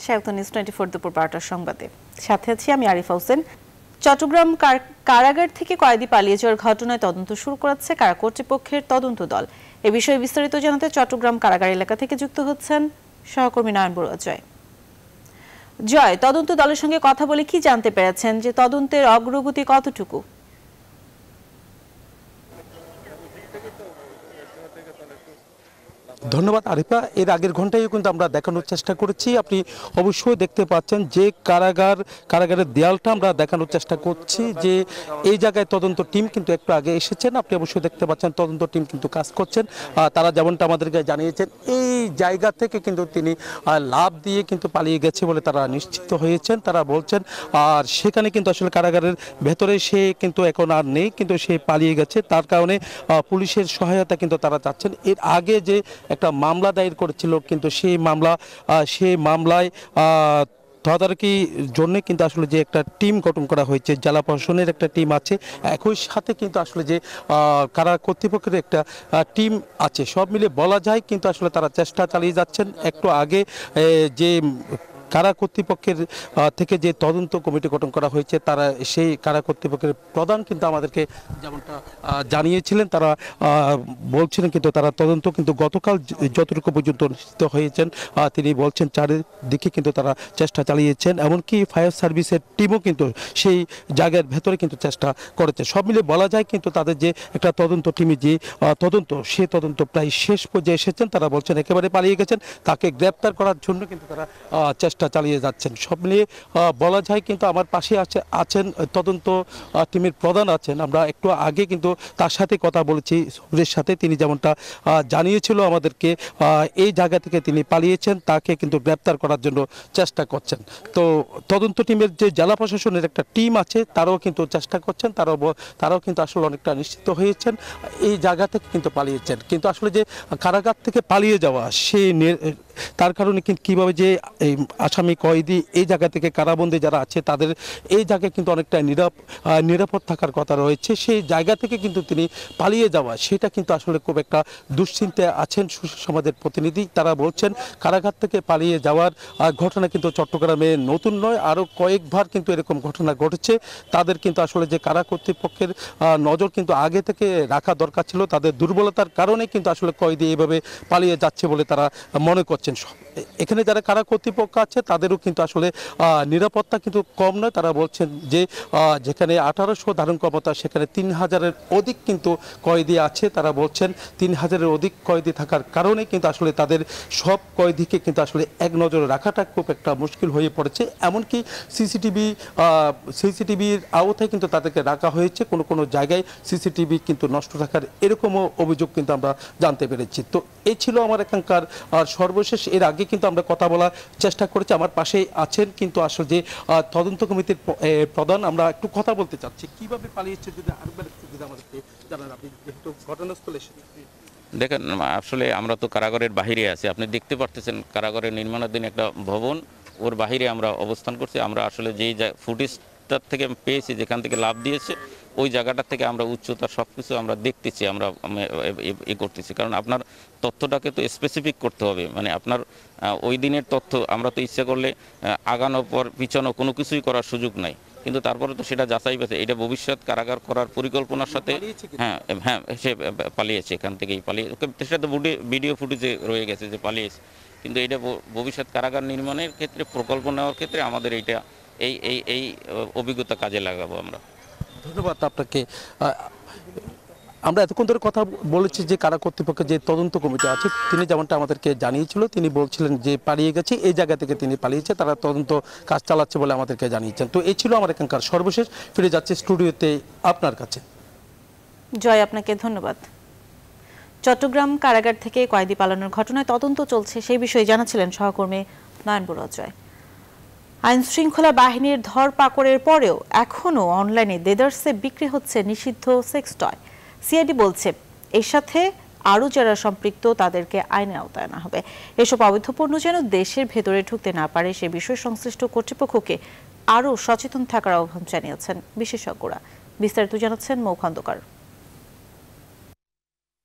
স্বাগত নিউজ 24 দুপুর 12টার সংবাদে। সাথে আছি আমি আরিফা হোসেন। চট্টগ্রাম কারাগার থেকে কয়েদি পালিয়ে যাওয়ার ঘটনায় তদন্ত শুরু করেছে কারা কর্তৃপক্ষের তদন্ত দল। এ বিষয়ে বিস্তারিত জানাতে চট্টগ্রাম কারাগার এলাকা থেকে যুক্ত হচ্ছেন সহকর্মী নয়ন বড়ুয়া জয়। জয়, তদন্ত দলের সঙ্গে কথা বলে কি জানতে পেরেছেন, যে তদন্তের অগ্রগতি কতটুকু? ধন্যবাদ আরিফা। এর আগের ঘন্টায় কিন্তু আমরা দেখানোর চেষ্টা করেছি। আপনি অবশ্যই দেখতে পাচ্ছেন যে কারাগারের দেয়ালটা আমরা দেখানোর চেষ্টা করছি, যে এই জায়গায় তদন্ত টিম কিন্তু একটু আগে এসেছেন। আপনি অবশ্যই দেখতে পাচ্ছেন তদন্ত টিম কিন্তু কাজ করছেন। তারা যেমনটা আমাদেরকে জানিয়েছেন, এই জায়গা থেকে কিন্তু তিনি লাফ দিয়ে কিন্তু পালিয়ে গেছে বলে তারা নিশ্চিত হয়েছেন। তারা বলছেন আর সেখানে কিন্তু আসলে কারাগারের ভেতরে সে কিন্তু এখন আর নেই, কিন্তু সে পালিয়ে গেছে। তার কারণে পুলিশের সহায়তা কিন্তু তারা চাচ্ছেন। এর আগে যে একটা মামলা দায়ের করেছিল, কিন্তু সেই মামলায় তদারকির জন্য কিন্তু আসলে যে একটা টিম গঠন করা হয়েছে, জেলা প্রশাসনের একটা টিম আছে, একই সাথে কিন্তু আসলে যে কারা কর্তৃপক্ষের একটা টিম আছে, সব মিলে বলা যায় কিন্তু আসলে তারা চেষ্টা চালিয়ে যাচ্ছেন। একটু আগে যে কারা কর্তৃপক্ষের থেকে যে তদন্ত কমিটি গঠন করা হয়েছে, তারা সেই কারা কর্তৃপক্ষের প্রধান কিন্তু আমাদেরকে যেমনটা জানিয়েছিলেন, তারা বলছিলেন কিন্তু তারা তদন্ত কিন্তু গতকাল যতটুকু পর্যন্ত অনুষ্ঠিত হয়েছেন, তিনি বলছেন চারিদিকে কিন্তু তারা চেষ্টা চালিয়েছেন। এমনকি ফায়ার সার্ভিসের টিমও কিন্তু সেই জায়গার ভেতরে কিন্তু চেষ্টা করেছে। সব মিলে বলা যায় কিন্তু তাদের যে একটা তদন্ত টিমে যে তদন্ত, সে তদন্ত প্রায় শেষ পর্যায়ে এসেছেন। তারা বলছেন একেবারে পালিয়ে গেছেন, তাকে গ্রেপ্তার করার জন্য কিন্তু তারা চেষ্টা চালিয়ে যাচ্ছেন। সব মিলিয়ে বলা যায় কিন্তু আমার পাশে আছেন তদন্ত টিমের প্রধান আছেন। আমরা একটু আগে কিন্তু তার সাথে কথা বলেছি, সবরের সাথে। তিনি যেমনটা জানিয়েছিল আমাদেরকে, এই জায়গা থেকে তিনি পালিয়েছেন, তাকে কিন্তু গ্রেপ্তার করার জন্য চেষ্টা করছেন। তো তদন্ত টিমের যে জেলা প্রশাসনের একটা টিম আছে, তারাও কিন্তু চেষ্টা করছেন। তারাও কিন্তু আসলে অনেকটা নিশ্চিত হয়েছেন এই জায়গা থেকে কিন্তু পালিয়েছেন। কিন্তু আসলে যে কারাগার থেকে পালিয়ে যাওয়া, তার কারণে কিন্তু কীভাবে যে এই আসামি কয়েদি এই জায়গা থেকে কারাবন্দী যারা আছে, তাদের এই জায়গায় কিন্তু অনেকটা নিরাপদ থাকার কথা রয়েছে। সেই জায়গা থেকে কিন্তু তিনি পালিয়ে যাওয়া, সেটা কিন্তু আসলে খুব একটা দুশ্চিন্তায় আছেন সমাজের প্রতিনিধি। তারা বলছেন কারাগার থেকে পালিয়ে যাওয়ার ঘটনা কিন্তু চট্টগ্রামে নতুন নয়, আরও কয়েকবার কিন্তু এরকম ঘটনা ঘটেছে। তাদের কিন্তু আসলে যে কারা কর্তৃপক্ষের নজর কিন্তু আগে থেকে রাখা দরকার ছিল। তাদের দুর্বলতার কারণে কিন্তু আসলে কয়েদি এইভাবে পালিয়ে যাচ্ছে বলে তারা মনে করছেন। এখানে যারা কারা কর্তৃপক্ষ আছে, তাদেরও কিন্তু আসলে নিরাপত্তা কিন্তু কম নয়। তারা বলছেন যে যেখানে 1800 ধারণ ক্ষমতা, সেখানে 3000-এর অধিক কিন্তু কয়েদি আছে। তারা বলছেন 3000-এর অধিক কয়েদি থাকার কারণে কিন্তু আসলে তাদের সব কয়েদিকে কিন্তু আসলে এক নজরে রাখাটা খুব একটা মুশকিল হয়ে পড়েছে। এমনকি সিসিটিভির আওতায় কিন্তু তাদেরকে রাখা হয়েছে। কোনো জায়গায় সিসিটিভি কিন্তু নষ্ট থাকার এরকমও অভিযোগ কিন্তু আমরা জানতে পেরেছি। তো এই ছিল আমার এখানকার সর্বশেষ। এর আগে কিন্তু আমরা কথা বলার চেষ্টা করেছি। আমার পাশেই আছেন কিন্তু আসলে যে তদন্ত কমিটির প্রধান, আমরা একটু কথা বলতে চাচ্ছি। কিভাবে পালিয়েছে যদি আরেকবার যদি আমাদেরকে জানান, আপনি যেহেতু ঘটনাস্থলে এসেছেন। দেখেন, আসলে আমরা তো কারাগারের বাহিরে আছি। আপনি দেখতে পারতেছেন কারাগারের নির্মাণাধীন একটা ভবন, ওর বাহিরে আমরা অবস্থান করছি। আমরা আসলে যেই ফুটেজটার থেকে পেয়েছি, যেখান থেকে লাভ দিয়েছে, ওই জায়গাটার থেকে আমরা উচ্চতা সব কিছু আমরা দেখতেছি, আমরা করতেছি। কারণ আপনার তথ্যটাকে তো স্পেসিফিক করতে হবে, মানে আপনার ওই দিনের তথ্য আমরা তো ইচ্ছা করলে আগানোর পর পিছানো কোনো কিছুই করার সুযোগ নাই, কিন্তু তারপরে তো সেটা যাচাই পেতে এটা ভবিষ্যৎ কারাগার করার পরিকল্পনার সাথে। হ্যাঁ, সে পালিয়েছে, এখান থেকেই পালিয়ে, সেটা তো ভিডিও ফুটেজে রয়ে গেছে যে পালিয়েছে। কিন্তু এটা ভবিষ্যৎ কারাগার নির্মাণের ক্ষেত্রে, প্রকল্প নেওয়ার ক্ষেত্রে আমাদের এইটা এই অভিজ্ঞতা কাজে লাগাবো আমরা। ধন্যবাদ আপনাকে। আমরা এতক্ষণ ধরে কথা বলেছি যে কারা কর্তৃপক্ষের যে তদন্ত কমিটি আছে, তিনি যেমনটা আমাদেরকে জানিয়েছিল, তিনি বলছিলেন যে পালিয়ে গেছে, এই জায়গা থেকে তিনি পালিয়েছে, তারা তদন্ত কাজ চালাচ্ছে বলে আমাদেরকে জানিয়েছেন। তো এই ছিল আমার এখানকার সর্বশেষ। ফিরে যাচ্ছে স্টুডিওতে আপনার কাছে। জয়, আপনাকে ধন্যবাদ। চট্টগ্রাম কারাগার থেকে কয়েদি পালানোর ঘটনায় তদন্ত চলছে, সেই বিষয়ে জানাচ্ছিলেন সহকর্মী নয়ন বড়ুয়া জয়। আইন শৃঙ্খলা বাহিনীর ধরপাকড়ের পরেও এখনও অনলাইনে দেদারসে বিক্রি হচ্ছে নিষিদ্ধ সেক্স টয়। সিআইডি বলছে এর সাথে আরও যারা সম্পৃক্ত তাদেরকে আইনের আওতায় আনা হবে। এসব অবৈধ পণ্য যেন দেশের ভেতরে ঢুকতে না পারে, সে বিষয়ে সংশ্লিষ্ট কর্তৃপক্ষকে আরও সচেতন থাকার আহ্বান জানিয়েছেন বিশেষজ্ঞরা। বিস্তারিত জানাচ্ছেন মৌ খন্দকার।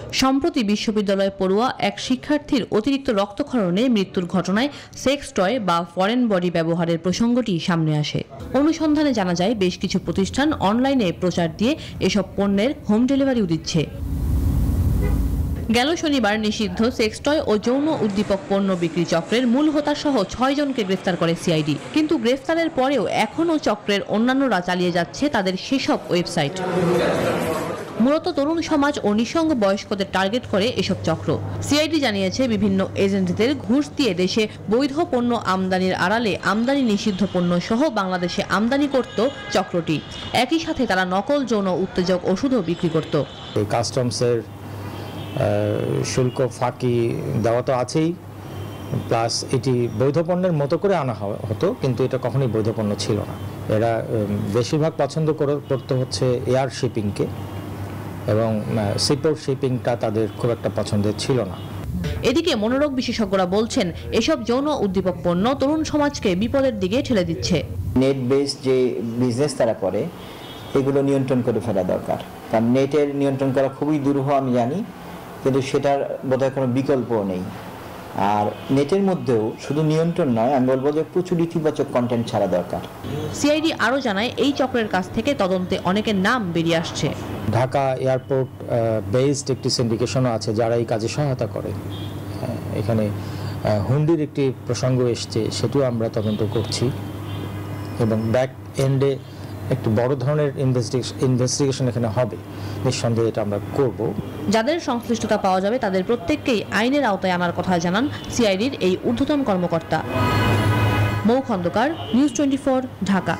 সম্প্রতি বিশ্ববিদ্যালয় পড়ুয়া এক শিক্ষার্থীর অতিরিক্ত রক্তক্ষরণে মৃত্যুর ঘটনায় সেক্স টয় বা ফরেন বডি ব্যবহারের প্রসঙ্গটি সামনে আসে। অনুসন্ধানে জানা যায় বেশ কিছু প্রতিষ্ঠান অনলাইনে প্রচার দিয়ে এসব পণ্যের হোম ডেলিভারিও দিচ্ছে। গেল শনিবার নিষিদ্ধ সেক্স টয় ও যৌন উদ্দীপক পণ্য বিক্রি চক্রের মূল হোতা সহ 6 জনকে গ্রেফতার করে সিআইডি। কিন্তু গ্রেফতারের পরেও এখনও চক্রের অন্যান্যরা চালিয়ে যাচ্ছে তাদের সেসব ওয়েবসাইট। মূলত তরুণ সমাজ ও নিঃসঙ্গ বয়স্কদের টার্গেট করে এসব চক্র। সিআইডি জানিয়েছে বিভিন্ন এজেন্টদের ঘুষ দিয়ে দেশে বৈধ পণ্য আমদানির আড়ালে আমদানি নিষিদ্ধ পণ্য সহ বাংলাদেশে আমদানি করত চক্রটি। একই সাথে তারা নকল যৌন উত্তেজক ওষুধও বিক্রি করত। কাস্টমসের শুল্ক ফাঁকি দেওয়া তো আছেই, প্লাস এটি বৈধ পণ্যের মতো করে আনা হতো, কিন্তু এটা কখনোই বৈধ পণ্য ছিল না। এরা বেশিরভাগ পছন্দ করতে হচ্ছে এয়ার শিপিংকে, এবং সিপোর্ট শিপিংটা তাদের খুব একটা পছন্দের ছিল না। এদিকে মনোরোগ বিশেষজ্ঞরা বলছেন এসব যৌন উদ্দীপক পণ্য তরুণ সমাজকে বিপদের দিকে ঠেলে দিচ্ছে। নেট বেস যে বিজনেস তারা করে এগুলো নিয়ন্ত্রণ করে ফেলা দরকার, কারণ নেটের নিয়ন্ত্রণ করা খুবই দুরূহ আমি জানি, কিন্তু সেটার বোধহয় কোনো বিকল্পও নেই। আর নেটের মধ্যেও শুধু নিয়ন্ত্রণ নয়, আমি বলবো যে প্রচুর ইতিবাচক কন্টেন্ট ছাড়া দরকার। সিআইডি আরও জানায় এই চক্রের কাছ থেকে তদন্তে অনেকের নাম বেরিয়ে আসছে। ঢাকা এয়ারপোর্ট বেসড একটি সিন্ডিকেশনও আছে যারা এই কাজে সহায়তা করে। এখানে হুন্ডির একটি প্রসঙ্গ এসছে, সেটিও আমরা তদন্ত করছি, এবং ব্যাক এন্ডে একটু বড় ধরনের ইনভেস্টিগেশন এখানে হবে, নিঃসন্দেহে এটা আমরা করব। যাদের সংশ্লিষ্টতা পাওয়া যাবে তাদের প্রত্যেককেই আইনের আওতায় আনার কথা জানান সিআইডির এই ঊর্ধ্বতন কর্মকর্তা। মৌ খন্দকার, নিউজ 24, ঢাকা।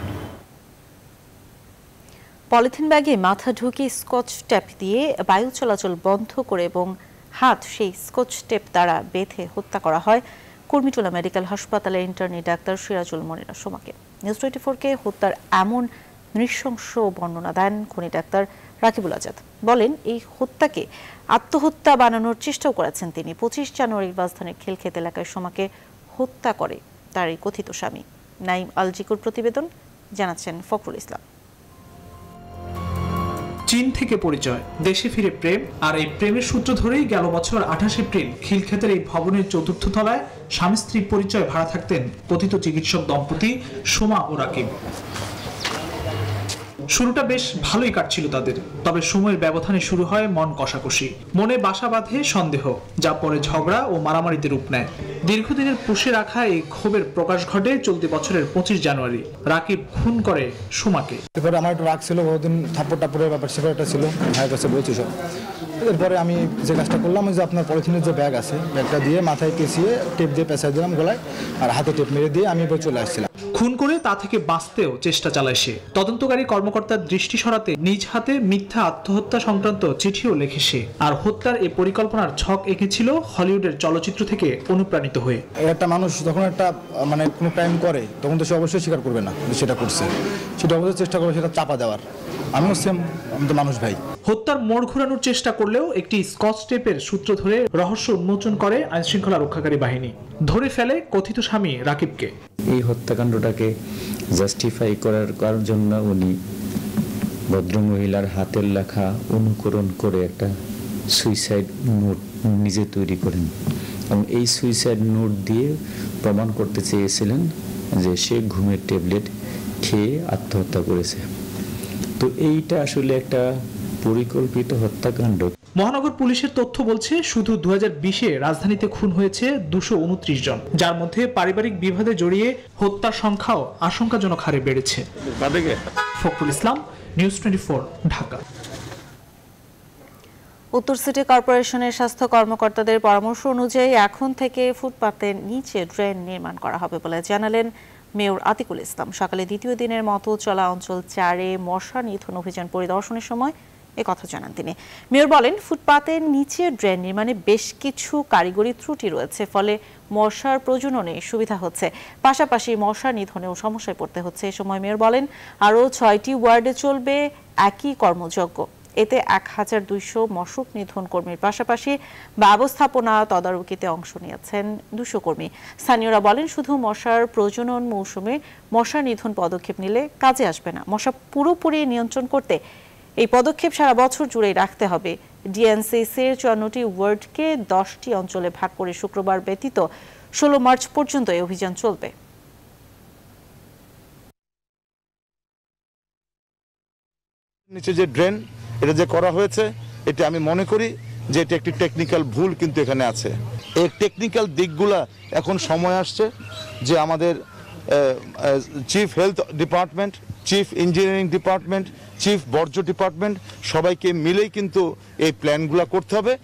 পলিথিন ব্যাগে মাথা ঢুকিয়ে স্কচ টেপ দিয়ে বায়ু চলাচল বন্ধ করে এবং হাত সেই স্কচ টেপ দ্বারা বেঁধে হত্যা করা হয় কুর্মিটোলা মেডিকেল হাসপাতালের ইন্টার্নি ডাক্তার সিরাজুল মনিরা সোমাকে। নিউজ 24-কে হত্যার এমন নৃশংস বর্ণনা দেন খুনি ডাক্তার রাকিবুল আজাদ। বলেন এই হত্যাকে আত্মহত্যা বানানোর চেষ্টাও করেছেন তিনি। 25 জানুয়ারি রাজধানীর খিলক্ষেত এলাকায় সোমাকে হত্যা করে তার এই কথিত স্বামী। নাইম আল জিকুর প্রতিবেদন, জানাচ্ছেন ফখরুল ইসলাম। চীন থেকে পরিচয়, দেশে ফিরে প্রেম, আর এই প্রেমের সূত্র ধরেই গেল বছর 28 এপ্রিল খিলক্ষেতের এই ভবনের 4র্থ তলায় স্বামী স্ত্রীর পরিচয় ভাড়া থাকতেন কথিত চিকিৎসক দম্পতি সোমা ও রাকিব। শুরুটা বেশ ভালোই কাটছিল তাদের, তবে সময়ের ব্যবধানে শুরু হয় মন কষাকষি। মনে বাসা বাঁধে সন্দেহ, যা পরে ঝগড়া ও মারামারিতে রূপ নেয়। দীর্ঘদিনের পুষে রাখা এই ক্ষোভের প্রকাশ ঘটে চলতি বছরের 25 জানুয়ারি। রাকিব খুন করে সোমাকে। এরপরে আমার একটু রাগ ছিল, বহুদিন থাপ্পড় টাপ্পড়ের ব্যাপার সেটা ছিল, ভাইয়ের কাছে বলছি সব। এরপরে আমি যে কাজটা করলাম, যে আপনার পলিথিনের যে ব্যাগ আছে, ব্যাগটা দিয়ে মাথায় পেঁচিয়ে টেপ দিয়ে পেঁচাই দিলাম গলায়, আর হাতে টেপ মেরে দিয়ে আমি এবার চলে আসছিলাম। খুন করে তা থেকে বাঁচতেও চেষ্টা চালায় সে। তদন্তকারী কর্মকর্তার দৃষ্টি সরাতে নিজ হাতে মিথ্যা আত্মহত্যা সংক্রান্ত চিঠিও লেখে সে। আর হত্যার এই পরিকল্পনার ছক এঁকেছিল হলিউডের চলচ্চিত্র থেকে অনুপ্রাণিত হয়ে। একটা মানুষ যখন একটা কোনো ক্রাইম করে, তখন তো সে অবশ্যই স্বীকার করবে না যে সেটা করছে, সেটা অবশ্যই চেষ্টা করবে সেটা চাপা দেওয়ার। আমিও সেম, আমি তো মানুষ ভাই। হত্যার মোড় ঘোরানোর চেষ্টা করলেও একটি স্কচ টেপের সূত্র ধরে রহস্য উন্মোচন করে আইনশৃঙ্খলা রক্ষাকারী বাহিনী। ধরে ফেলে কথিত স্বামী রাকিবকে। এই হত্যাকাণ্ডটাকে জাস্টিফাই করার জন্য উনি ভদ্রমহিলার হাতের লেখা অনুকরণ করে একটা সুইসাইড নোট নিজে তৈরি করেন, এবং এই সুইসাইড নোট দিয়ে প্রমাণ করতে চেয়েছিলেন যে সে ঘুমের ট্যাবলেট খেয়ে আত্মহত্যা করেছে। তো এইটা আসলে একটা পরিকল্পিত হত্যাকাণ্ড। মহানগর পুলিশের তথ্য বলছে শুধু 2020-এ রাজধানীতে খুন হয়েছে 229 জন, যার মধ্যে পারিবারিক বিবাদে জড়িয়ে হত্যার সংখ্যাও আশঙ্কাজনক হারে বেড়েছে। ফখরুল ইসলাম, নিউজ 24, ঢাকা। উত্তর সিটি কর্পোরেশনের স্বাস্থ্য কর্মকর্তাদের পরামর্শ অনুযায়ী এখন থেকে ফুটপাতের নিচে ড্রেন নির্মাণ করা হবে বলে জানালেন মেয়র আতিকুল ইসলাম। সকালে দ্বিতীয় দিনের মতো চলা অঞ্চল 4-এ মশা নিধন অভিযান পরিদর্শনের সময় একথা জানান তিনি। মেয়র বলেন, ফুটপাতের নিচে ড্রেন নির্মাণে বেশ কিছু কারিগরি ত্রুটি রয়েছে, ফলে মশার প্রজননে সুবিধা হচ্ছে, পাশাপাশি মশা নিধনেও সমস্যায় পড়তে হচ্ছে। এ সময় মেয়র বলেন, আরও 6টি ওয়ার্ডে চলবে একই কর্মযজ্ঞ। এতে 1200 মশক নিধন কর্মীর পাশাপাশি ব্যবস্থাপনা তদারকিতে অংশ নিয়েছেন 200 কর্মী। স্থানীয়রা বলেন, শুধু মশার প্রজনন মৌসুমে মশা নিধন পদক্ষেপ নিলে কাজে আসবে না। মশা পুরোপুরি নিয়ন্ত্রণ করতে এই পদক্ষেপ সারা বছর জুড়েই রাখতে হবে ডিএনসিসির 54টি ওয়ার্ডকে 10টি অঞ্চলে ভাগ করে শুক্রবার ব্যতীত 16 মার্চ পর্যন্ত এই অভিযান চলবে। নিচে যে ড্রেন এটা যে করা হয়েছে, এটা আমি মনে করি যে এটা একটি টেকনিক্যাল ভুল কিন্তু এখানে আছে। এই টেকনিক্যাল দিকগুলা এখন সময় আসছে যে আমাদের chief health department, chief engineering department, chief বর্জ্য ডিপার্টমেন্ট সবাইকে মিলেই কিন্তু এই প্ল্যানগুলো করতে হবে।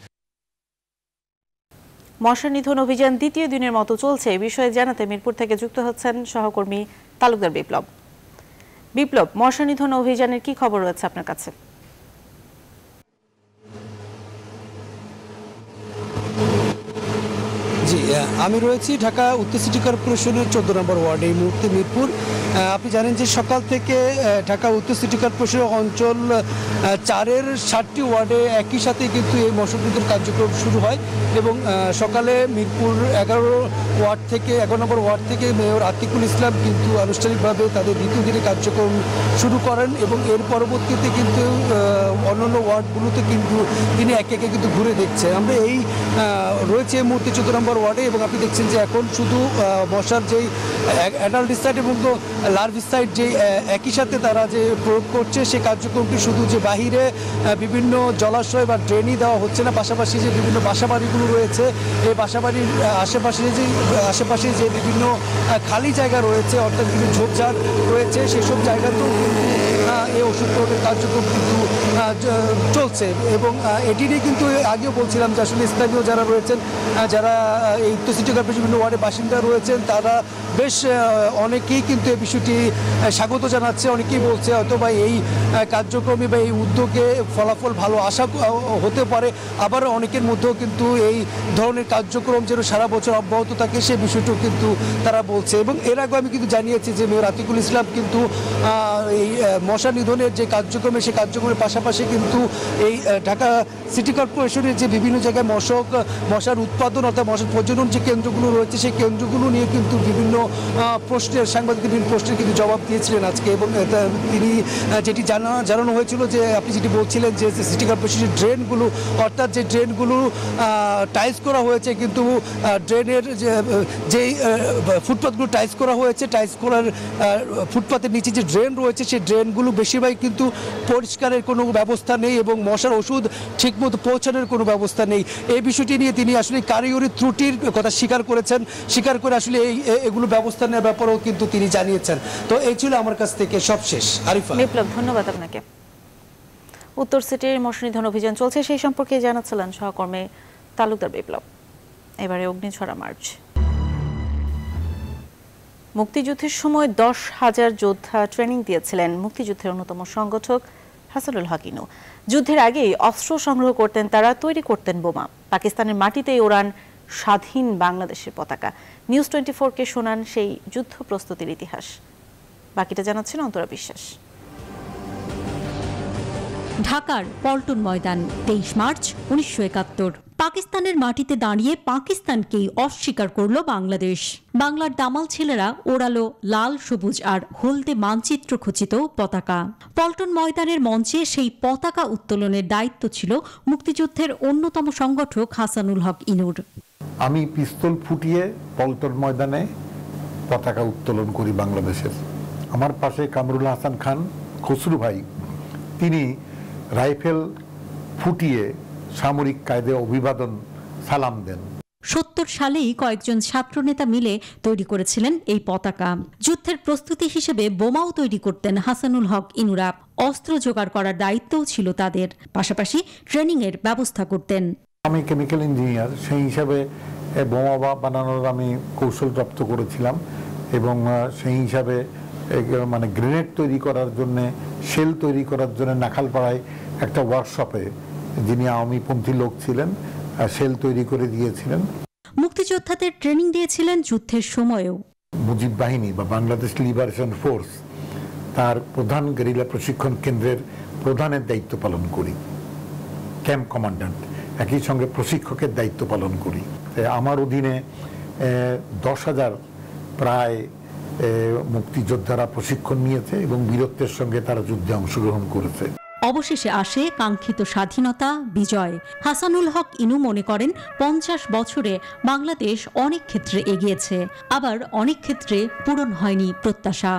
মশা নিধন অভিযান দ্বিতীয় দিনের মতো চলছে। এই বিষয়ে জানাতে মিরপুর থেকে যুক্ত হচ্ছেন সহকর্মী তালুকদার বিপ্লব। বিপ্লব, মশা নিধন অভিযানের কি খবর রয়েছে আপনার কাছে? জি, আমি রয়েছি ঢাকা উত্তর সিটি কর্পোরেশনের 14 নম্বর ওয়ার্ডে, এই মুহূর্তে মিরপুর। আপনি জানেন যে সকাল থেকে ঢাকা উত্তর সিটি কর্পোরেশন অঞ্চল 4-এর 7টি ওয়ার্ডে একই সাথে কিন্তু এই মশা নিধন কার্যক্রম শুরু হয় এবং সকালে মিরপুর 11 নম্বর ওয়ার্ড থেকে মেয়র আতিকুল ইসলাম কিন্তু আনুষ্ঠানিকভাবে তাদের দ্বিতীয় দিনের কার্যক্রম শুরু করেন এবং এর পরবর্তীতে কিন্তু অন্যান্য ওয়ার্ডগুলোতে কিন্তু তিনি একে একে কিন্তু ঘুরে দেখছেন। আমরা এই রয়েছে এই মুহূর্তে 14 নম্বর ওয়ার্ডে এবং আপনি দেখছেন যে এখন শুধু মশার যেই অ্যাডাল্টিসাইড এবং লার্ভিসাইড যে একই সাথে তারা যে প্রয়োগ করছে সে কার্যক্রমটি শুধু যে বাহিরে বিভিন্ন জলাশয় বা ড্রেনই দেওয়া হচ্ছে না, পাশাপাশি যে বিভিন্ন বাসাবাড়িগুলো রয়েছে এই বাসাবাড়ির আশেপাশে যে বিভিন্ন খালি জায়গা রয়েছে, অর্থাৎ বিভিন্ন ঝোপঝাড় রয়েছে, সেসব জায়গাতেও কিন্তু এই ওষুধ প্রয়োগের কার্যক্রম কিন্তু চলছে এবং এটি নিয়ে কিন্তু আগেও বলছিলাম যে আসলে স্থানীয় যারা রয়েছেন, যারা এই উত্তর সিটি কর্পোরেশন বিভিন্ন ওয়ার্ডের বাসিন্দা রয়েছেন, তারা বেশ অনেকেই কিন্তু এই বিষয়টি স্বাগত জানাচ্ছে। অনেকেই বলছে হয়তো বা এই কার্যক্রমে বা এই উদ্যোগে ফলাফল ভালো আশা হতে পারে, আবার অনেকের মধ্যেও কিন্তু এই ধরনের কার্যক্রম যেন সারা বছর অব্যাহত থাকে সে বিষয়টিও কিন্তু তারা বলছে। এবং এর আগে আমি কিন্তু জানিয়েছি যে মেয়র আতিকুল ইসলাম কিন্তু এই মশা নিধনের যে কার্যক্রমে সেই কার্যক্রমের পাশাপাশি কিন্তু এই ঢাকা সিটি কর্পোরেশনের যে বিভিন্ন জায়গায় মশার উৎপাদন অর্থাৎ মশার প্রজনন যে কেন্দ্রগুলো রয়েছে সেই কেন্দ্রগুলো নিয়ে কিন্তু বিভিন্ন প্রশ্নের সাংবাদিকদের বিভিন্ন প্রশ্নের কিন্তু জবাব দিয়েছিলেন আজকে এবং তিনি যেটি জানানো হয়েছিল যে আপনি যেটি বলছিলেন যে সিটি কর্পোরেশনের ড্রেনগুলো অর্থাৎ যে ড্রেনগুলো টাইলস করা হয়েছে কিন্তু ড্রেনের যেই ফুটপাথগুলো টাইলস করা হয়েছে, টাইলস করার ফুটপাথের নিচে যে ড্রেন রয়েছে সেই ড্রেনগুলো বেশিরভাগ কিন্তু পরিষ্কারের কোনো ব্যবস্থা নেই এবং মশার ওষুধ ঠিকমতো পৌঁছানোর কোনো ব্যবস্থা নেই। এই বিষয়টি নিয়ে তিনি আসলে কারিগরি ত্রুটির কথা স্বীকার করে আসলে এগুলো ব্যবস্থা নেওয়ার ব্যাপারেও কিন্তু তিনি জানিয়েছেন। তো এই ছিল আমার কাছ থেকে সবশেষ। আরিফা। বিপ্লব, ধন্যবাদ আপনাকে। উত্তর সিটির মশা নিধন অভিযান চলছে সেই সম্পর্কে জানাচ্ছিলেন সহকর্মী তালুকদার বিপ্লব। এবারে অগ্নিছড়া মার্চ। মুক্তিযুদ্ধের সময় 10,000 যোদ্ধা ট্রেনিং দিয়েছিলেন মুক্তিযুদ্ধের অন্যতম সংগঠক হাসানুল হক ইনু। যুদ্ধের আগেই অস্ত্র সংগ্রহ করতেন তারা, তৈরি করতেন বোমা। পাকিস্তানের মাটিতেই ওড়ান স্বাধীন বাংলাদেশের পতাকা। নিউজ 24-কে শোনান সেই যুদ্ধ প্রস্তুতির ইতিহাস। বাকিটা জানাচ্ছেন অন্তরা বিশ্বাস। ঢাকার পল্টন ময়দান, 23 মার্চ 1971। পাকিস্তানের মাটিতে দাঁড়িয়ে পাকিস্তানকেই অস্বীকার করল বাংলাদেশ। বাংলার দামাল ছেলেরা ওড়ালো লাল, সবুজ আর হলদে মানচিত্র খচিত পতাকা। পল্টন ময়দানের মঞ্চে সেই পতাকা উত্তোলনের দায়িত্ব ছিল মুক্তিযুদ্ধের অন্যতম সংগঠক হাসানুল হক ইনুর। আমি পিস্তল ফুটিয়ে পল্টন ময়দানে পতাকা উত্তোলন করি বাংলাদেশের। আমার পাশে কামরুল হাসান খান খসরু ভাই, তিনি রাইফেল ফুটিয়ে সামরিক কায়দে অভিবাদন সালাম দেন। 70 সালেই কয়েকজন ছাত্রনেতা মিলে তৈরি করেছিলেন এই পতাকা। যুদ্ধের প্রস্তুতি হিসেবে বোমাও তৈরি করতেন হাসানুল হক ইনুরা। অস্ত্র জোগাড় করার দায়িত্বও ছিল তাদের, পাশাপাশি ট্রেনিংয়ের ব্যবস্থা করতেন। আমি কেমিক্যাল ইঞ্জিনিয়ার, সেই হিসাবে বোমা বানানোর আমি কৌশল প্রাপ্ত করেছিলাম এবং সেই হিসাবে মানে গ্রেনেড তৈরি করার জন্য, শেল তৈরি করার জন্য নাখালপাড়ায় একটা ওয়ার্কশপে যিনি আওয়ামীপন্থী লোক ছিলেন শেল তৈরি করে দিয়েছিলেন। মুক্তিযোদ্ধাদের ট্রেনিং দিয়েছিলেন যুদ্ধের সময়েও। মুজিব বাহিনী বা বাংলাদেশ লিবারেশন ফোর্স তার প্রধান গেরিলা প্রশিক্ষণ কেন্দ্রের প্রধানের দায়িত্ব পালন করি, ক্যাম্প কমান্ড্যান্ট, একই সঙ্গে প্রশিক্ষকের দায়িত্ব পালন করি। আমার অধীনে 10,000 প্রায় মুক্তিযোদ্ধারা প্রশিক্ষণ নিয়েছে এবং বীরত্বের সঙ্গে তারা যুদ্ধে অংশগ্রহণ করেছে। অবশেষে আসে কাঙ্ক্ষিত স্বাধীনতা, বিজয়। হাসানুল হক ইনু মনে করেন 50 বছরে বাংলাদেশ অনেক ক্ষেত্রে এগিয়েছে, আবার অনেক ক্ষেত্রে পূরণ হয়নি প্রত্যাশা।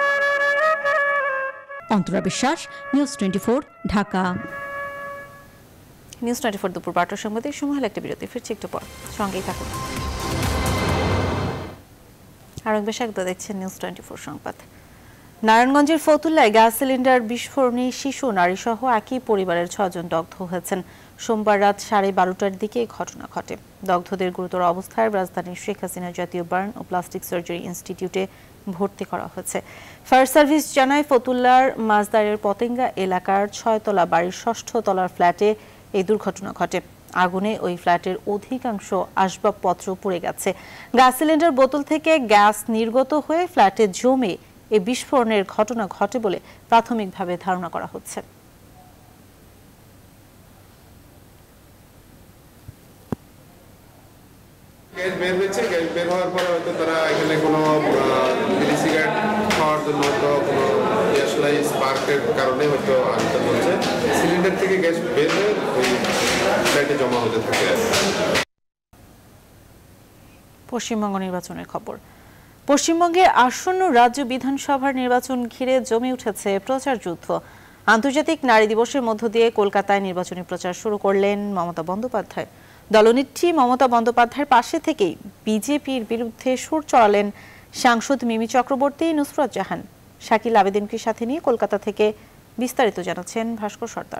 অন্তরা বিশ্বাস, নিউজ 24, ঢাকা। নিউজ 24 দুপুর 12টার সংবাদে সময় হলো একটা বিরতি, ফিরছি একটু পর, সঙ্গেই থাকুন। আরো বেশ একদা দেখছেন নিউজ 24 সংবাদ। নারায়ণগঞ্জের ফতুল্লায় গ্যাস সিলিন্ডার বিস্ফোরণে শিশু, নারী সহ একই পরিবারের 6 জন দগ্ধ হয়েছেন। সোমবার রাত 12:30টার দিকে এই ঘটনা ঘটে। দগ্ধদের গুরুতর অবস্থায় রাজধানীর শেখ হাসিনা জাতীয় বার্ন ও প্লাস্টিক সার্জারি ইনস্টিটিউটে ভর্তি করা হয়েছে। ফায়ার সার্ভিস জানায় ফতুল্লার মাজদারের পতেঙ্গা এলাকার 6 তলা বাড়ির 6ষ্ঠ তলার ফ্ল্যাটে এই দুর্ঘটনা ঘটে। আগুনে ওই ফ্ল্যাটের অধিকাংশ আসবাবপত্র পুড়ে গেছে। গ্যাস সিলিন্ডার বোতল থেকে গ্যাস নির্গত হয়ে ফ্ল্যাটে জমে এই বিস্ফোরণের ঘটনা ঘটে বলে প্রাথমিকভাবে ধারণা করা হচ্ছে। গ্যাস বের হয়েছে, গ্যাস বের হওয়ার পরে হয়তো তারা এখানে কোনো বিড়ি সিগারেট খাওয়ার জন্য হয়তো কোনো গ্যাসলাই স্পার্কের কারণে হয়তো আগুনটা হচ্ছে। সিলিন্ডার থেকে গ্যাস বের হয়ে ওই ফ্ল্যাটে জমা হতে থাকে। পশ্চিমবঙ্গ নির্বাচনের খবর। পশ্চিমবঙ্গের আসন্ন রাজ্য বিধানসভার নির্বাচন ঘিরে জমে উঠেছে প্রচার যুদ্ধ। আন্তর্জাতিক নারী দিবসের মধ্য দিয়ে কলকাতায় নির্বাচনী প্রচার শুরু করলেন মমতা বন্দ্যোপাধ্যায়। দলনেত্রী মমতা বন্দ্যোপাধ্যায়ের পাশে থেকেই বিজেপির বিরুদ্ধে সুর চড়ালেন সাংসদ মিমি চক্রবর্তী, নুসরাত জাহান। শাকিল আবেদিনকে সাথে নিয়ে কলকাতা থেকে বিস্তারিত জানাচ্ছেন ভাস্কর সর্দার।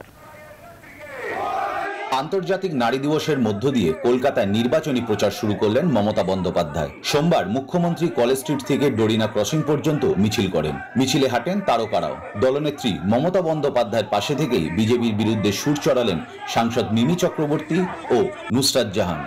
আন্তর্জাতিক নারী দিবসের মধ্য দিয়ে কলকাতায় নির্বাচনী প্রচার শুরু করলেন মমতা বন্দ্যোপাধ্যায়। সোমবার মুখ্যমন্ত্রী কলেজ স্ট্রিট থেকে ডরিনা ক্রসিং পর্যন্ত মিছিল করেন। মিছিলে হাঁটেন তারকারাও। দলনেত্রী মমতা বন্দ্যোপাধ্যায়ের পাশে থেকেই বিজেপির বিরুদ্ধে সুর চড়ালেন সাংসদ মিমি চক্রবর্তী ও নুসরাত জাহান।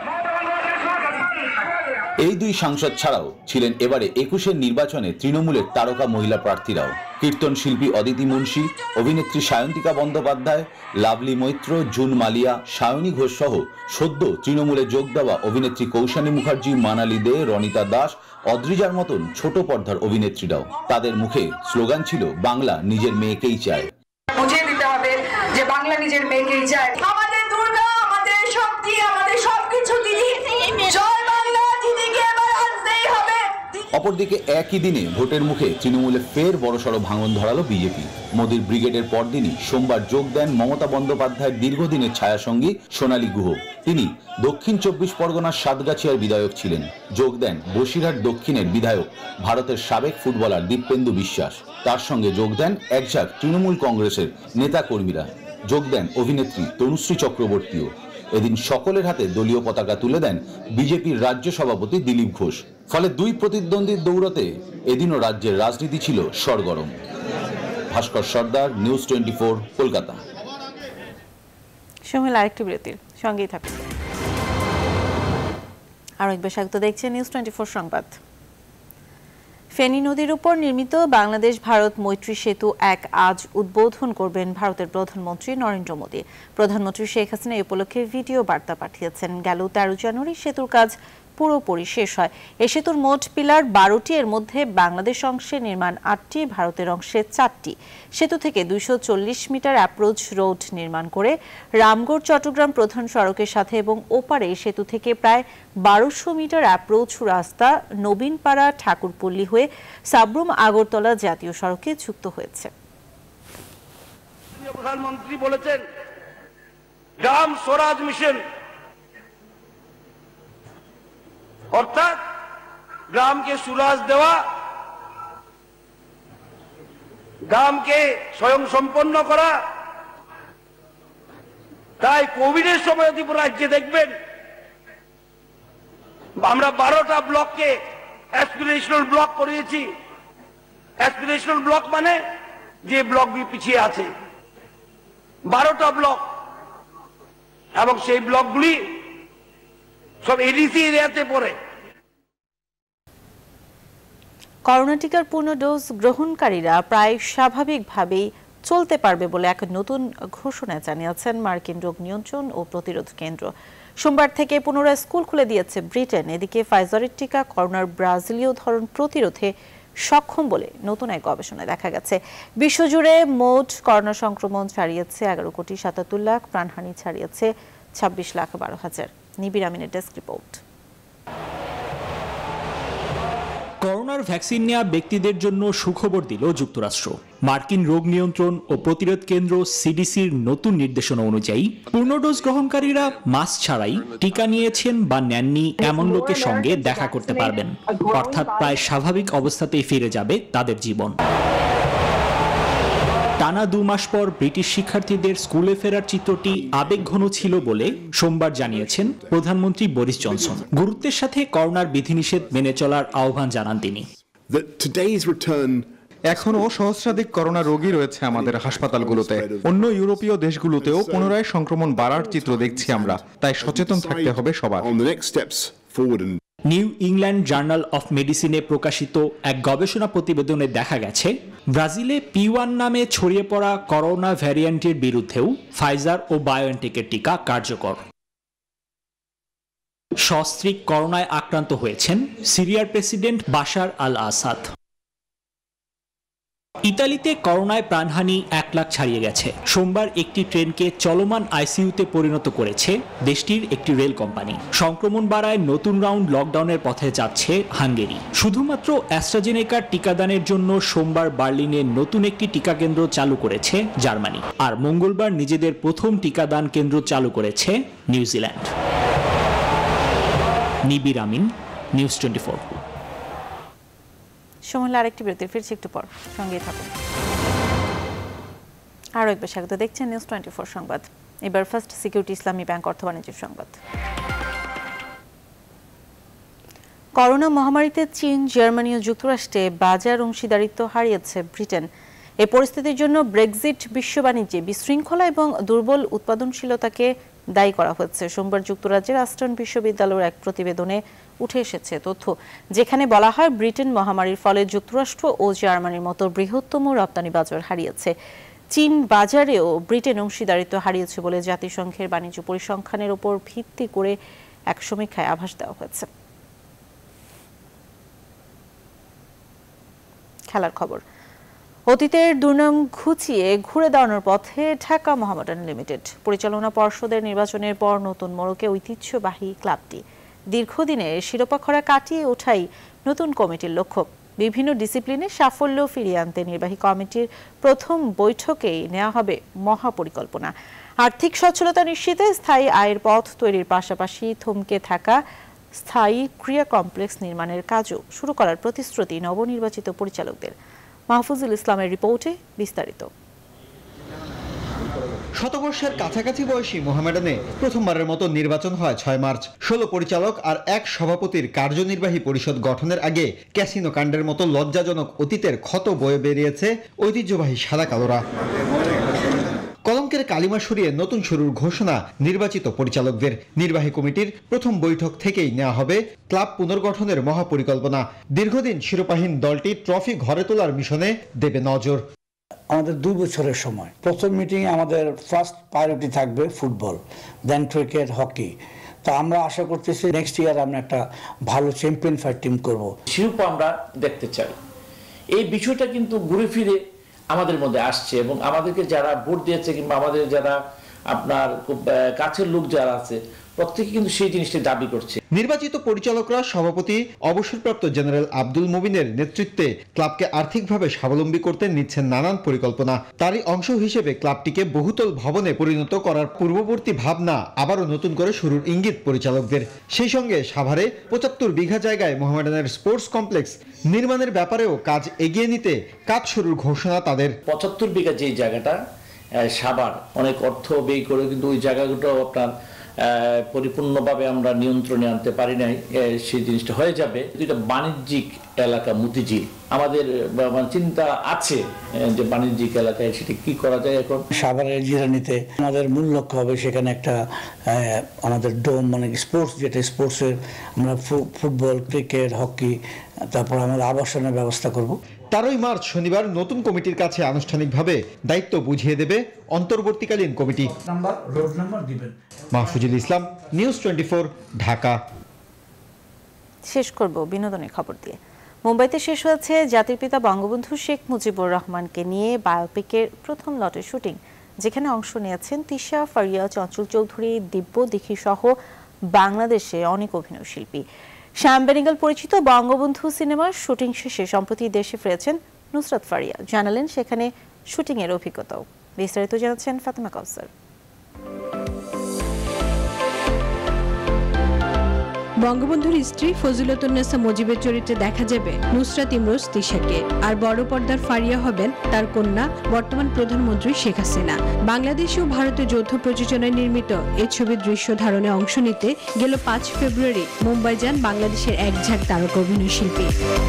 এই দুই সাংসদ ছাড়াও ছিলেন এবারে 21-এর নির্বাচনে তৃণমূলের তারকা মহিলা প্রার্থীরাও। কীর্তন শিল্পী অদিতি মুন্সি, অভিনেত্রী সায়ন্তিকা বন্দ্যোপাধ্যায়, লাভলি মৈত্র, জুন মালিয়া, সায়নী ঘোষ সহ সদ্য তৃণমূলে যোগ দেওয়া অভিনেত্রী কৌশানী মুখার্জি, মানালি দে, রনিতা দাস, অদ্রিজার মতন ছোট পর্দার অভিনেত্রীরাও। তাদের মুখে স্লোগান ছিল বাংলা নিজের মেয়েকেই চায়। বুঝিয়ে দিতে হবে যে বাংলা নিজের মেয়েকেই চায়। আমাদের দুর্গা, আমাদের শক্তি, আমাদের সবকিছু দিদি। জয় বাংলা, দিদিকে এবার আনতেই হবে। অপরদিকে একই দিনে ভোটের মুখে তৃণমূলে ফের বড়সড় ভাঙন ধরালো বিজেপি। মোদীর ব্রিগেডের পরদিনই সোমবার যোগ দেন মমতা বন্দ্যোপাধ্যায়ের দীর্ঘদিনের ছায়াসঙ্গী সোনালী গুহ। তিনি দক্ষিণ 24 পরগনার সাতগাছিয়ার বিধায়ক ছিলেন। যোগ দেন বসিরহাট দক্ষিণের বিধায়ক ভারতের সাবেক ফুটবলার দীপেন্দু বিশ্বাস। তার সঙ্গে যোগ দেন একঝাঁক তৃণমূল কংগ্রেসের নেতা কর্মীরা। যোগ দেন অভিনেত্রী তনুশ্রী চক্রবর্তীও। এদিন সকলের হাতে দলীয় পতাকা তুলে দেন বিজেপির রাজ্য সভাপতি দিলীপ ঘোষ। ফলে দুই প্রতিদ্বন্দ্বীর দৌড়তে এদিনও রাজ্যের রাজনীতি ছিল সরগরম। ভাস্কর সর্দার, নিউজ 24, কলকাতা। সময় আরেকটি বিরতির, সঙ্গেই থাকুন। আরো এক বেশাক্ত দেখছেন নিউজ 24 সংবাদ। ফেনী নদীর উপর নির্মিত বাংলাদেশ ভারত মৈত্রী সেতু 1 আজ উদ্বোধন করবেন ভারতের প্রধানমন্ত্রী নরেন্দ্র মোদী। প্রধানমন্ত্রী শেখ হাসিনা এই উপলক্ষে ভিডিও বার্তা পাঠিয়েছেন। গেল 13 জানুয়ারি সেতুর কাজ পুরোপুরি শেষ হয়। এ সেতুর মোট পিলার 12টি, এর মধ্যে বাংলাদেশ অংশে নির্মাণ 8টি, ভারতের অংশে 4টি। সেতু থেকে 240 মিটার অ্যাপ্রোচ রোড নির্মাণ করে রামগড় চট্টগ্রাম প্রধান সড়কের সাথে এবং ওপারে সেতু থেকে প্রায় 1200 মিটার অ্যাপ্রোচ রাস্তা নবীনপাড়া ঠাকুরপল্লী হয়ে সাবরুম আগরতলা জাতীয় সড়কে যুক্ত হয়েছে। প্রধানমন্ত্রী বলেছেন গ্রাম স্বরাজ মিশন, অর্থাৎ গ্রামকে সুরাজ দেওয়া, গ্রামকে স্বয়ং সম্পন্ন করা। তাই কোভিডের সময় ত্রিপুরা রাজ্যে দেখবেন আমরা 12টা ব্লককে অ্যাসপিরেশনাল ব্লক করিয়েছি। অ্যাসপিরেশনাল ব্লক মানে যে ব্লকগুলি পিছিয়ে আছে, 12টা ব্লক, এবং সেই ব্লকগুলি সব এডিসি এরিয়াতে পড়ে। করোনা টিকার পূর্ণ ডোজ গ্রহণকারীরা প্রায় স্বাভাবিকভাবেই চলতে পারবে বলে এক নতুন ঘোষণা জানিয়েছেন মার্কিন রোগ নিয়ন্ত্রণ ও প্রতিরোধ কেন্দ্র। সোমবার থেকে পুনরায় স্কুল খুলে দিয়েছে ব্রিটেন। এদিকে ফাইজারের টিকা করোনার ব্রাজিলীয় ধরন প্রতিরোধে সক্ষম বলে নতুন এক গবেষণায় দেখা গেছে। বিশ্বজুড়ে মোট করোনা সংক্রমণ ছাড়িয়েছে 11,77,00,000, প্রাণহানি ছাড়িয়েছে 26,12,000। নিবিড় আমিনের ডেস্ক রিপোর্ট। করোনার ভ্যাকসিন নেওয়া ব্যক্তিদের জন্য সুখবর দিল যুক্তরাষ্ট্র। মার্কিন রোগ নিয়ন্ত্রণ ও প্রতিরোধ কেন্দ্র সিডিসির নতুন নির্দেশনা অনুযায়ী পূর্ণ ডোজ গ্রহণকারীরা মাস্ক ছাড়াই টিকা নিয়েছেন বা নেননি এমন লোকের সঙ্গে দেখা করতে পারবেন, অর্থাৎ প্রায় স্বাভাবিক অবস্থাতেই ফিরে যাবে তাদের জীবন। টানা 2 মাস পর ব্রিটিশ শিক্ষার্থীদের স্কুলে ফেরার চিত্রটি আবেগঘন ছিল বলে সোমবার জানিয়েছেন প্রধানমন্ত্রী বরিস জনসন। গুরুত্বের সাথে করোনার বিধিনিষেধ মেনে চলার আহ্বান জানান তিনি। এখনও সহস্রাধিক করোনা রোগী রয়েছে আমাদের হাসপাতালগুলোতে। অন্য ইউরোপীয় দেশগুলোতেও পুনরায় সংক্রমণ বাড়ার চিত্র দেখছি আমরা, তাই সচেতন থাকতে হবে সবার। নিউ ইংল্যান্ড জার্নাল অফ মেডিসিনে প্রকাশিত এক গবেষণা প্রতিবেদনে দেখা গেছে ব্রাজিলে P1 নামে ছড়িয়ে পড়া করোনা ভ্যারিয়েন্টের বিরুদ্ধেও ফাইজার ও বায়োএনটেকের টিকা কার্যকর। সস্ত্রীক করোনায় আক্রান্ত হয়েছেন সিরিয়ার প্রেসিডেন্ট বাশার আল আসাদ। ইতালিতে করোনায় প্রাণহানি 1 লাখ ছাড়িয়ে গেছে। সোমবার একটি ট্রেনকে চলমান আইসিইউতে পরিণত করেছে দেশটির একটি রেল কোম্পানি। সংক্রমণ বাড়ায় নতুন রাউন্ড লকডাউনের পথে যাচ্ছে হাঙ্গেরি। শুধুমাত্র অ্যাস্ট্রাজেনেকার টিকাদানের জন্য সোমবার বার্লিনে নতুন একটি টিকা কেন্দ্র চালু করেছে জার্মানি, আর মঙ্গলবার নিজেদের প্রথম টিকাদান কেন্দ্র চালু করেছে নিউজিল্যান্ড। নিবিড় আমিন, নিউজ 24। সময় আরেকটি বিরতির, ফিরছি একটু পর, সঙ্গেই থাকুন। আরও একবার স্বাগত, দেখছেন নিউজ 24 সংবাদ। এবার ফার্স্ট সিকিউরিটি ইসলামী ব্যাংক অর্থ বাণিজ্যের সংবাদ। করোনা মহামারীতে চীন, জার্মানি ও যুক্তরাষ্ট্রে বাজার অংশীদারিত্ব হারিয়েছে ব্রিটেন। এই পরিস্থিতির জন্য ব্রেক্সিট বিশ্ব বাণিজ্যে বিশৃঙ্খলা এবং দুর্বল উৎপাদনশীলতাকে দায়ী করা হয়েছে। সোমবার যুক্তরাজ্যের আস্টন বিশ্ববিদ্যালয়ের এক প্রতিবেদনে উঠে এসেছে তথ্য, যেখানে বলা হয় ব্রিটেন মহামারীর ফলে যুক্তরাষ্ট্র ও জার্মানির মতো বৃহত্তম রপ্তানি বাজার হারিয়েছে। চীন বাজারেও ব্রিটেন অংশীদারিত্ব হারিয়েছে বলে জাতিসংঘের বাণিজ্য পরিসংখ্যানের উপর ভিত্তি করে এক সমীক্ষায় আভাস দেওয়া হয়েছে। খেলার খবর। অতীতের দুর্নাম ঘুচিয়ে ঘুরে দাঁড়ানোর পথে ঢাকা মোহামেডান লিমিটেড। পরিচালনা পর্ষদের নির্বাচনের পর নতুন মোড়কে ঐতিহ্যবাহী ক্লাবটি। দীর্ঘদিনের শিরোপা খরা কাটিয়ে ওঠাই নতুন কমিটির লক্ষ্য। বিভিন্ন ডিসিপ্লিনে সাফল্য ফিরিয়ে আনতে নির্বাহী কমিটির প্রথম বৈঠকেই নেওয়া হবে মহাপরিকল্পনা। আর্থিক সচ্ছলতা নিশ্চিতে স্থায়ী আয়ের পথ তৈরির পাশাপাশি থমকে থাকা স্থায়ী ক্রীড়া কমপ্লেক্স নির্মাণের কাজও শুরু করার প্রতিশ্রুতি নবনির্বাচিত পরিচালকদের। মাহফুজুল ইসলামের রিপোর্টে বিস্তারিত। শতবর্ষের কাছাকাছি বয়সী মোহামেডানে প্রথমবারের মতো নির্বাচন হয় 6 মার্চ। 16 পরিচালক আর 1 সভাপতির কার্যনির্বাহী পরিষদ গঠনের আগে ক্যাসিনো কাণ্ডের মতো লজ্জাজনক অতীতের ক্ষত বয়ে বেরিয়েছে ঐতিহ্যবাহী সাদা কালোরা। কলঙ্কের কালিমা সরিয়ে নতুন শুরুর ঘোষণা নির্বাচিত পরিচালকদের। নির্বাহী কমিটির প্রথম বৈঠক থেকেই নেওয়া হবে ক্লাব পুনর্গঠনের মহাপরিকল্পনা। দীর্ঘদিন শিরোপাহীন দলটি ট্রফি ঘরে তোলার মিশনে দেবে নজর। আমাদের 2 বছরের সময় প্রথম মিটিংয়ে আমাদের ফার্স্ট প্রায়োরিটি থাকবে ফুটবল, দেন ক্রিকেট, হকি। তা আমরা আশা করতেছি নেক্সট ইয়ার আমরা একটা ভালো চ্যাম্পিয়ন ফাইট টিম করব। শিরোপা আমরা দেখতে চাই, এই বিষয়টা কিন্তু ঘুরে ফিরে আমাদের মধ্যে আসছে এবং আমাদেরকে যারা ভোট দিয়েছে কিংবা আমাদের যারা আপনার খুব কাছের লোক যারা আছে প্রত্যেকে কিন্তু সেই জিনিসটি দাবি করছে। নির্বাচিত পরিচালকরা সভাপতি অবসরপ্রাপ্ত জেনারেল আব্দুল মুবিনের নেতৃত্বে ক্লাবকে আর্থিকভাবে স্বাবলম্বী করতে নিচ্ছেন নানান পরিকল্পনা। তারই অংশ হিসেবে ক্লাবটিকে বহুতল ভবনে পরিণত করার পূর্ববর্তী ভাবনা আবারও নতুন করে শুরুর ইঙ্গিত পরিচালকদের। সেই সঙ্গে সাভারে 75 বিঘা জায়গায় মোহামেডানের স্পোর্টস কমপ্লেক্স নির্মাণের ব্যাপারেও কাজ এগিয়ে নিতে কাজ শুরুর ঘোষণা তাদের। 75 বিঘা যে জায়গাটা সাভার অনেক অর্থ ব্যয় করে কিন্তু ওই জায়গাগুলো আপনার পরিপূর্ণভাবে আমরা নিয়ন্ত্রণে আনতে পারি নাই। সেই জিনিসটা হয়ে যাবে। এটা বাণিজ্যিক এলাকা মতিঝিল, আমাদের চিন্তা আছে যে বাণিজ্যিক এলাকায় সেটা কি করা যায়। এখন সাভারের জিরানিতে আমাদের মূল লক্ষ্য হবে সেখানে একটা আমাদের ডোম, মানে স্পোর্টস, যেটা স্পোর্টসের আমরা ফুটবল, ক্রিকেট, হকি, তারপর আমরা আবাসনের ব্যবস্থা করব। 13 মার্চ শনিবার নতুন কমিটির কাছে আনুষ্ঠানিকভাবে দায়িত্ব বুঝিয়ে দেবে অন্তর্বর্তীকালীন কমিটি। রোড নাম্বার দিবেন। মাহফুজুল ইসলাম, নিউজ 24, ঢাকা। শেষ করব বিনোদনের খবর দিয়ে। মুম্বাইতে শেষ হয়েছে জাতির পিতা বঙ্গবন্ধু শেখ মুজিবুর রহমানকে নিয়ে বায়োপিকের প্রথম লটের শুটিং, যেখানে অংশ নিয়েছেন তিশা, ফারিয়া, চঞ্চল চৌধুরী, দিব্য দিঘি সহ বাংলাদেশে অনেক অভিনয় শিল্পী। শ্যাম বেনেগল পরিচিত বঙ্গবন্ধু সিনেমার শুটিং শেষে সম্প্রতি দেশে ফিরেছেন নুসরাত ফারিয়া, জানালেন সেখানে শুটিংয়ের অভিজ্ঞতাও। বিস্তারিত জানাচ্ছেন ফাতেমা কাউসার। বঙ্গবন্ধুর স্ত্রী ফজিলতুন্নেসা মুজিবের চরিত্রে দেখা যাবে নুসরাত ইমরোজ তিশাকে, আর বড় পর্দার ফারিয়া হবেন তার কন্যা বর্তমান প্রধানমন্ত্রী শেখ হাসিনা। বাংলাদেশ ও ভারতের যৌথ প্রযোজনায় নির্মিত এই ছবির দৃশ্য ধারণে অংশ নিতে গেল 5 ফেব্রুয়ারি মুম্বাই যান বাংলাদেশের এক ঝাঁক তারকা অভিনয় শিল্পী।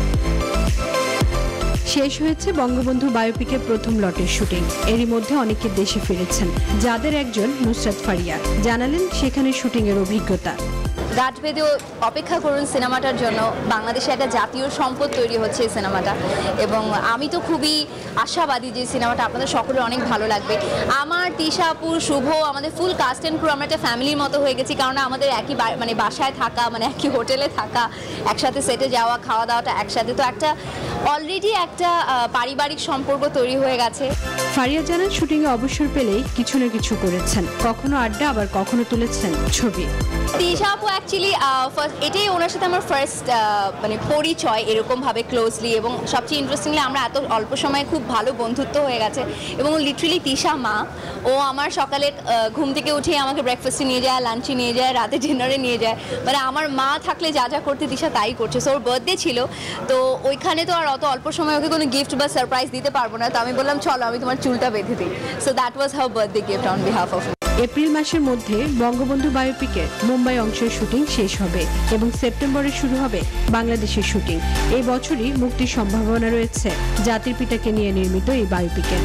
শেষ হয়েছে বঙ্গবন্ধু বায়োপিকের প্রথম লটের শুটিং। এরই মধ্যে অনেকে দেশে ফিরেছেন, যাদের একজন নুসরাত ফারিয়া, জানালেন সেখানে শুটিংয়ের অভিজ্ঞতা। গাছ বেঁধে অপেক্ষা করুন সিনেমাটার জন্য। বাংলাদেশে একটা জাতীয় সম্পদ তৈরি হচ্ছে এই সিনেমাটা, এবং আমি তো খুবই আশাবাদী যে সিনেমাটা আপনাদের সকলের অনেক ভালো লাগবে। আমার তিশা আপু, শুভ, আমাদের ফুল কাস্ট অ্যান্ড ক্রু, আমরা একটা ফ্যামিলির মতো হয়ে গেছি, কারণ আমাদের একই মানে বাসায় থাকা, মানে একই হোটেলে থাকা, একসাথে সেটে যাওয়া, খাওয়া দাওয়াটা একসাথে, তো একটা অলরেডি একটা পারিবারিক সম্পর্ক তৈরি হয়ে গেছে। ফারিয়া জানান শুটিংয়ে অবসর পেলেই কিছু না কিছু করেছেন, কখনো আড্ডা, আবার কখনো তুলেছেন ছবি। তিশা আপু অ্যাকচুয়ালি এটাই ওনার সাথে আমার ফার্স্ট মানে পরিচয় এরকমভাবে ক্লোজলি, এবং সবচেয়ে ইন্টারেস্টিংলি আমরা এত অল্প সময়ে খুব ভালো বন্ধুত্ব হয়ে গেছে। এবং লিটারেলি তিশা মা, ও আমার সকালে ঘুম থেকে উঠে আমাকে ব্রেকফাস্টে নিয়ে যায়, লাঞ্চে নিয়ে যায়, রাতে ডিনারে নিয়ে যায়, মানে আমার মা থাকলে যা যা করতে তিশা তাই করছে। সো ওর বার্থডে ছিল, তো ওইখানে তো আর অত অল্প সময় ওকে কোনো গিফট বা সারপ্রাইজ দিতে পারবো না, তো আমি বললাম চলো আমি তোমার চুলটা বেঁধে দিই। So that was her birthday gift on behalf of. April মাসের মধ্যে বঙ্গবন্ধু বায়োপিকের মুম্বাই অংশের শুটিং শেষ হবে এবং সেপ্টেম্বরে শুরু হবে বাংলাদেশের শুটিং। এই বছরই মুক্তির সম্ভাবনা রয়েছে জাতির পিতাকে নিয়ে নির্মিত এই বায়োপিকের।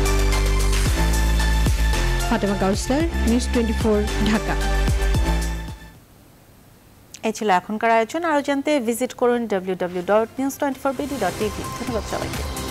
ফাতেমা কাউসার, নিউজ 24, ঢাকা। এই ছিল এখনকার আয়োজন। আরও জানতে ভিজিট করুন www.news24bd.tv। ধন্যবাদ সবাইকে।